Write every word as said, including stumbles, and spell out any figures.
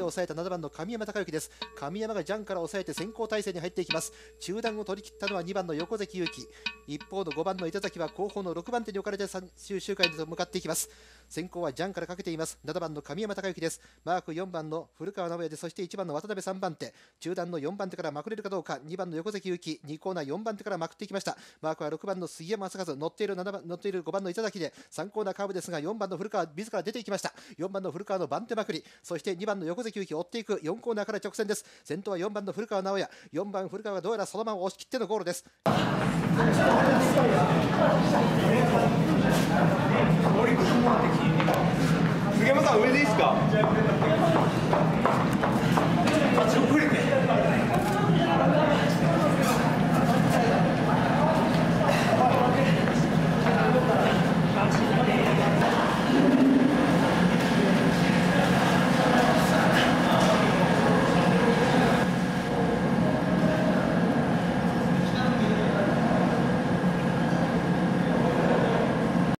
抑えたななばんの神山孝之です。神山がジャンから抑えて先行体制に入っていきます。中段を取り切ったのはにばんの横関裕樹、一方のごばんの板崎は後方のろくばん手に置かれて最終周回へと向かっていきます。先行はジャンからかけています。ななばんの神山孝之です。マークよんばんの古川直也で、そしていちばんの渡辺さんばん手、中段のよんばん手からまくれるかどうか。にばんの横関裕樹、にコーナーよんばん手からまくっていきました。マークはろくばんの杉山正和、乗っているななばん乗っているごばんの板崎でさんコーナーカーブですが、よんばんの古川自ら出ていきました。よんばんの古川の番手まくり、そしてにばんの横関裕樹追っていく。よんコーナーから直線です。先頭はよんばんの古川直也、よんばん古川がどうやらそのまま押し切ってのゴールです。 杉山さん上でいいですか。